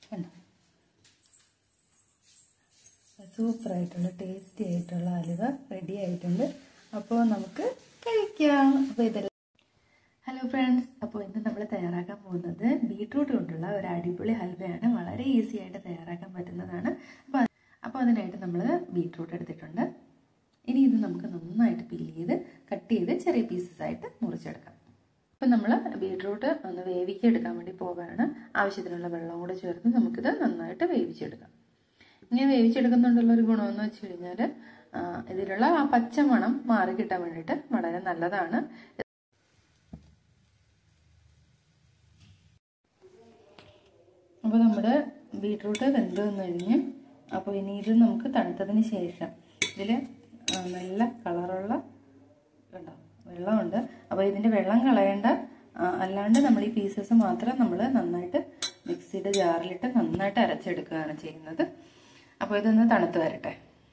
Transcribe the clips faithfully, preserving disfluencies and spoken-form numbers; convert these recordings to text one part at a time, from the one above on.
സൂപ്പറായിട്ടുള്ള tasty ആയിട്ടുള്ള halwa ready ആയിട്ടുണ്ട്. അപ്പോൾ നമുക്ക് കഴിക്കാം. അപ്പോൾ ഇതെല്ലാം ഹലോ ഫ്രണ്ട്സ്, അപ്പോൾ ഇന്ന് നമ്മൾ തയ്യാറാക്കാൻ പോകുന്നത് ബീട്രൂട്ട് കൊണ്ടുള്ള ഒരു അടിപൊളി ഹൽവയാണ്. വളരെ ഈസി ആയിട്ട് തയ്യാറാക്കാൻ പറ്റുന്നതാണ്. അപ്പോൾ അപ്പോൾ അതിനായിട്ട് നമ്മൾ ബീട്രൂട്ട് എടുത്തിട്ടുണ്ട്. ഇനി ഇത് നമുക്ക് നന്നായിട്ട് പില്ല് ചെയ്ത് കട്ട് ചെയ്ത് ചെറിയ പീസസ് ആയിട്ട് മുറിച്ചെടുക്കാം. അപ്പം നമ്മൾ ബീട്രൂട്ട് ഒന്ന് വേവിച്ചെടുക്കാൻ വേണ്ടി പോവുകയാണ്. ആവശ്യത്തിനുള്ള വെള്ളം കൂടെ ചേർത്ത് നമുക്കിത് നന്നായിട്ട് വേവിച്ചെടുക്കാം. ഇങ്ങനെ വേവിച്ചെടുക്കുന്നുണ്ടുള്ളൊരു ഗുണമെന്ന് വെച്ച് കഴിഞ്ഞാൽ ഇതിലുള്ള ആ പച്ച മണം മാറി കിട്ടാൻ വേണ്ടിയിട്ട് വളരെ നല്ലതാണ്. അപ്പോൾ നമ്മുടെ ബീട്രൂട്ട് വെന്ത് വന്നു കഴിഞ്ഞ് അപ്പോൾ ഇനി ഇത് നമുക്ക് തണുത്തതിന് ശേഷം ഇതിൽ നല്ല കളറുള്ള കണ്ടോ വെള്ളമുണ്ട്. അപ്പോൾ ഇതിൻ്റെ വെള്ളം കളയേണ്ട, അല്ലാണ്ട് നമ്മൾ ഈ പീസസ് മാത്രം നമ്മൾ നന്നായിട്ട് മിക്സിയുടെ ജാറിലിട്ട് നന്നായിട്ട് അരച്ചെടുക്കുകയാണ് ചെയ്യുന്നത്. അപ്പോൾ ഇതൊന്ന് തണുത്ത് വരട്ടെ.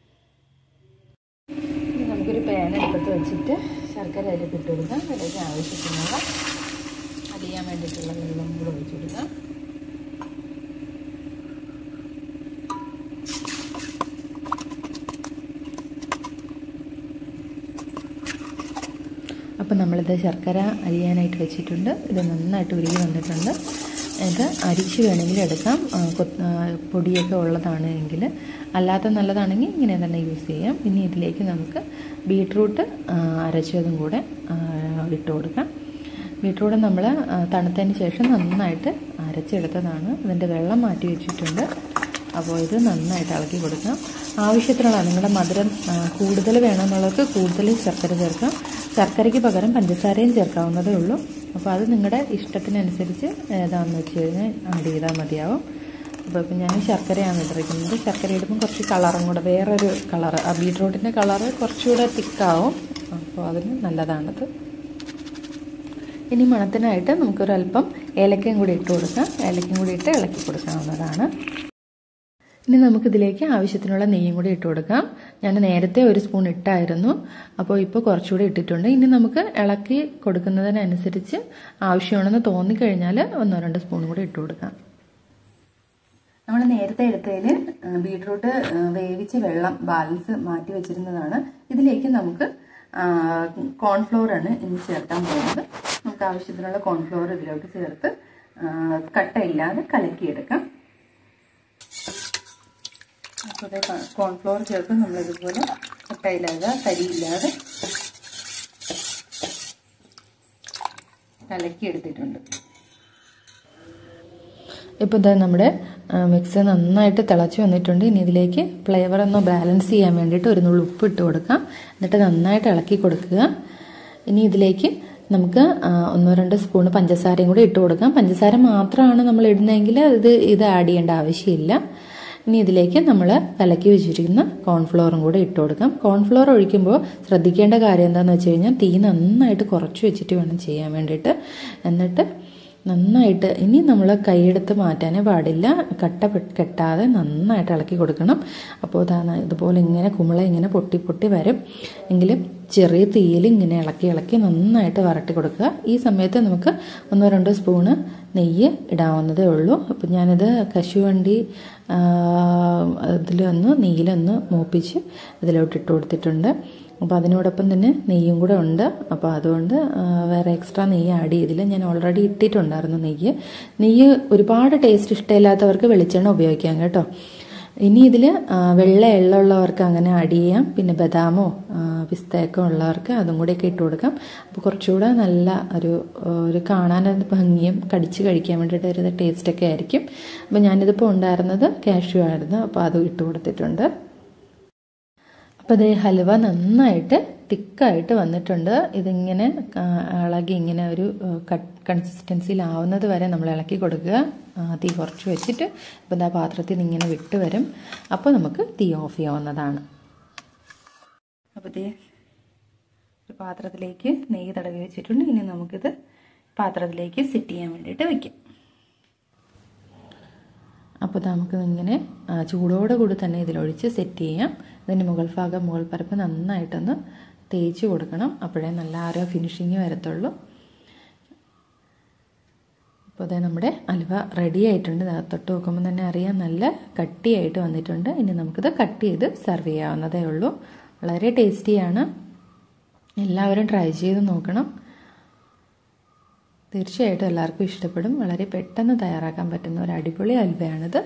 നമുക്കൊരു പാൻ എടുത്ത് വെച്ചിട്ട് ശർക്കര അതിലേക്ക് ഇട്ട് കൊടുക്കാം. അതിലേക്ക് ആവശ്യത്തിനുള്ള അരിയാൻ വേണ്ടിയിട്ടുള്ള വെള്ളം കൂടെ ഒഴിച്ചു കൊടുക്കാം. അപ്പം നമ്മളിത് ശർക്കര അരിയാനായിട്ട് വെച്ചിട്ടുണ്ട്. ഇത് നന്നായിട്ട് ഉരുകി വന്നിട്ടുണ്ട്. ഇത് അരിച്ച് വേണമെങ്കിൽ എടുക്കാം, പൊടിയൊക്കെ ഉള്ളതാണ് എങ്കിൽ. അല്ലാത്ത നല്ലതാണെങ്കിൽ ഇങ്ങനെ തന്നെ യൂസ് ചെയ്യാം. ഇനി ഇതിലേക്ക് നമുക്ക് ബീട്രൂട്ട് അരച്ചതും കൂടെ ഇട്ട് കൊടുക്കാം. ബീട്രൂട്ട് നമ്മൾ തണുത്തതിന് ശേഷം നന്നായിട്ട് അരച്ചെടുത്തതാണ്. ഇതിൻ്റെ വെള്ളം മാറ്റി വെച്ചിട്ടുണ്ട്. അപ്പോൾ ഇത് നന്നായിട്ട് ഇളക്കി കൊടുക്കാം. ആവശ്യത്തിനുള്ള നിങ്ങളുടെ മധുരം കൂടുതൽ വേണമെന്നുള്ളവർക്ക് കൂടുതൽ ശർക്കര ചേർക്കാം. ശർക്കരയ്ക്ക് പകരം പഞ്ചസാരയും ചേർക്കാവുന്നതേ ഉള്ളൂ. അപ്പോൾ അത് നിങ്ങളുടെ ഇഷ്ടത്തിനനുസരിച്ച് ഏതാണെന്ന് വെച്ച് കഴിഞ്ഞാൽ ആഡ് ചെയ്താൽ മതിയാവും. അപ്പോൾ ഇപ്പം ഞാൻ ശർക്കരയാണ് ഇട്ടിരിക്കുന്നത്. ശർക്കര ഇടുമ്പോൾ കുറച്ച് കളറും കൂടെ, വേറൊരു കളറ്, ആ ബീട്രൂട്ടിൻ്റെ കളറ് കുറച്ചുകൂടെ തിക്കാവും. അപ്പോൾ അതിന് നല്ലതാണത്. ഇനി മണത്തിനായിട്ട് നമുക്കൊരല്പം ഏലക്കയും കൂടി ഇട്ട് കൊടുക്കാം. ഏലക്കയും കൂടി ഇട്ട് ഇളക്കി കൊടുക്കാവുന്നതാണ്. ഇനി നമുക്കിതിലേക്ക് ആവശ്യത്തിനുള്ള നെയ്യും കൂടി ഇട്ട് കൊടുക്കാം. ഞാൻ നേരത്തെ ഒരു സ്പൂൺ ഇട്ടായിരുന്നു, അപ്പോൾ ഇപ്പോൾ കുറച്ചുകൂടി ഇട്ടിട്ടുണ്ട്. ഇനി നമുക്ക് ഇളക്കി കൊടുക്കുന്നതിനനുസരിച്ച് ആവശ്യമാണെന്ന് തോന്നിക്കഴിഞ്ഞാൽ ഒന്നോ രണ്ടോ സ്പൂൺ കൂടി ഇട്ട് കൊടുക്കാം. നമ്മൾ നേരത്തെ എടുത്തതിൽ ബീട്രൂട്ട് വേവിച്ച് വെള്ളം ബാലൻസ് മാറ്റി വെച്ചിരുന്നതാണ്. ഇതിലേക്ക് നമുക്ക് കോൺഫ്ലോറാണ് ഇനി ചേർക്കാൻ പോകുന്നത്. നമുക്ക് ആവശ്യത്തിനുള്ള കോൺഫ്ലോർ ഇതിലോട്ട് ചേർത്ത് കട്ടയില്ലാതെ കലക്കിയെടുക്കാം. അപ്പോൾ കോൺഫ്ലോർ ചേർത്ത് നമ്മളിതുപോലെ കട്ടയില്ലാതെ തരിയില്ലാതെ കലക്കിയെടുത്തിട്ടുണ്ട്. ഇപ്പോൾ ഇതാ നമ്മുടെ മിക്സ് നന്നായിട്ട് തിളച്ച് വന്നിട്ടുണ്ട്. ഇനി ഇതിലേക്ക് ഫ്ലേവർ ഒന്ന് ബാലൻസ് ചെയ്യാൻ വേണ്ടിയിട്ട് ഒരു നുള്ളി ഉപ്പ് ഇട്ട് കൊടുക്കാം. എന്നിട്ട് നന്നായിട്ട് ഇളക്കി കൊടുക്കുക. ഇനി ഇതിലേക്ക് നമുക്ക് ഒന്നോ രണ്ടോ സ്പൂൺ പഞ്ചസാരയും കൂടി ഇട്ട് കൊടുക്കാം. പഞ്ചസാര മാത്രമാണ് നമ്മൾ ഇടുന്നതെങ്കിൽ ഇത് ഇത് ആഡ് ചെയ്യേണ്ട ആവശ്യമില്ല. ഇനി ഇതിലേക്ക് നമ്മൾ കലക്കി വെച്ചിരിക്കുന്ന കോൺഫ്ലോറും കൂടെ ഇട്ട് കൊടുക്കാം. കോൺഫ്ലോർ ഒഴിക്കുമ്പോൾ ശ്രദ്ധിക്കേണ്ട കാര്യം എന്താണെന്ന് വെച്ച് കഴിഞ്ഞാൽ തീ നന്നായിട്ട് കുറച്ച് വെച്ചിട്ട് വേണം ചെയ്യാൻ വേണ്ടിയിട്ട്. എന്നിട്ട് നന്നായിട്ട് ഇനി നമ്മൾ കൈയെടുത്ത് മാറ്റാനേ പാടില്ല. കട്ട കെട്ടാതെ നന്നായിട്ട് ഇളക്കി കൊടുക്കണം. അപ്പോൾ ഇതാണ് ഇതുപോലെ ഇങ്ങനെ കുമിള ഇങ്ങനെ പൊട്ടി പൊട്ടി വരും. എങ്കിലും ചെറിയ തീയിൽ ഇങ്ങനെ ഇളക്കി ഇളക്കി നന്നായിട്ട് വരട്ടി കൊടുക്കുക. ഈ സമയത്ത് നമുക്ക് ഒന്നോ രണ്ടോ സ്പൂണ് നെയ്യ് ഇടാവുന്നതേ ഉള്ളൂ. അപ്പോൾ ഞാനിത് കശുവണ്ടി ഇതിലൊന്ന് നെയ്യിലൊന്ന് മൂപ്പിച്ച് ഇതിലോട്ട് ഇട്ട് കൊടുത്തിട്ടുണ്ട്. അപ്പോൾ അതിനോടൊപ്പം തന്നെ നെയ്യും കൂടെ ഉണ്ട്. അപ്പോൾ അതുകൊണ്ട് വേറെ എക്സ്ട്രാ നെയ്യ് ആഡ് ചെയ്തില്ല. ഞാൻ ഓൾറെഡി ഇട്ടിട്ടുണ്ടായിരുന്നു നെയ്യ്. നെയ്യ് ഒരുപാട് ടേസ്റ്റ് ഇഷ്ടമില്ലാത്തവർക്ക് വെളിച്ചെണ്ണ ഉപയോഗിക്കാം കേട്ടോ. ഇനി ഇതിൽ വെള്ള എള്ളുള്ളവർക്ക് അങ്ങനെ ആഡ് ചെയ്യാം. പിന്നെ ബദാമോ പിസ്തയൊക്കെ ഉള്ളവർക്ക് അതും കൂടെയൊക്കെ ഇട്ട് കൊടുക്കാം. അപ്പോൾ കുറച്ചുകൂടെ നല്ല ഒരു ഒരു കാണാൻ ഭംഗിയും കടിച്ച് കഴിക്കാൻ വേണ്ടിയിട്ട് ഒരു ടേസ്റ്റൊക്കെ ആയിരിക്കും. അപ്പോൾ ഞാനിതിപ്പോൾ ഉണ്ടായിരുന്നത് കാഷ്യൂ ആയിരുന്നു. അപ്പോൾ അതും ഇട്ട് കൊടുത്തിട്ടുണ്ട്. അപ്പോൾ ഇത് ഹലുവ നന്നായിട്ട് തിക്കായിട്ട് വന്നിട്ടുണ്ട്. ഇതിങ്ങനെ ഇളകി ഇങ്ങനെ ഒരു കൺസിസ്റ്റൻസിയിലാവുന്നത് വരെ നമ്മൾ ഇളക്കി കൊടുക്കുക. തീ കുറച്ച് വെച്ചിട്ട് അപ്പോൾ ഇതാ പാത്രത്തിൽ നിന്ന് ഇങ്ങനെ വിട്ട് വരും. അപ്പോൾ നമുക്ക് തീ ഓഫ് ചെയ്യാവുന്നതാണ്. അപ്പോൾ ഇതേ ഒരു പാത്രത്തിലേക്ക് നെയ്യ് തടവി വെച്ചിട്ടുണ്ട്. ഇനി നമുക്കിത് പാത്രത്തിലേക്ക് സെറ്റ് ചെയ്യാൻ വേണ്ടിയിട്ട് വയ്ക്കാം. അപ്പോൾ നമുക്ക് ഇങ്ങനെ ചൂടോടെ കൂടി തന്നെ ഇതിലൊഴിച്ച് സെറ്റ് ചെയ്യാം. ഇതിൻ്റെ മുകൾ ഭാഗം മുകൾ പരപ്പ് നന്നായിട്ടൊന്ന് തേച്ച് കൊടുക്കണം. അപ്പോഴേ നല്ല ആരോ ഫിനിഷിങ് വരത്തുള്ളൂ. അപ്പോൾ അതേ നമ്മുടെ അലുവ റെഡി ആയിട്ടുണ്ട്. തൊട്ട് നോക്കുമ്പോൾ തന്നെ അറിയാം നല്ല കട്ടിയായിട്ട് വന്നിട്ടുണ്ട്. ഇനി നമുക്കിത് കട്ട് ചെയ്ത് സെർവ് ചെയ്യാവുന്നതേ ഉള്ളൂ. വളരെ ടേസ്റ്റിയാണ്. എല്ലാവരും ട്രൈ ചെയ്ത് നോക്കണം. തീർച്ചയായിട്ടും എല്ലാവർക്കും ഇഷ്ടപ്പെടും. വളരെ പെട്ടെന്ന് തയ്യാറാക്കാൻ പറ്റുന്ന ഒരു അടിപൊളി അലുവയാണിത്.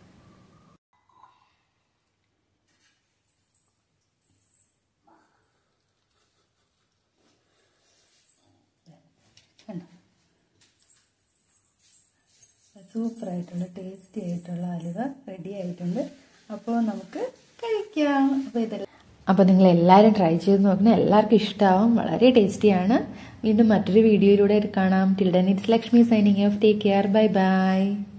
സൂപ്പറായിട്ടുള്ള ടേസ്റ്റി ആയിട്ടുള്ള അലുവ റെഡി ആയിട്ടുണ്ട്. അപ്പോൾ നമുക്ക് കഴിക്കാം. അപ്പോൾ ഇതെല്ലാം അപ്പോൾ നിങ്ങൾ എല്ലാവരും ട്രൈ ചെയ്ത് നോക്കണം. എല്ലാവർക്കും ഇഷ്ടമാവും. വളരെ ടേസ്റ്റിയാണ്. വീണ്ടും മറ്റൊരു വീഡിയോയിലൂടെ കാണാം. Till then it's Lakshmi signing off. Take care. Bye by.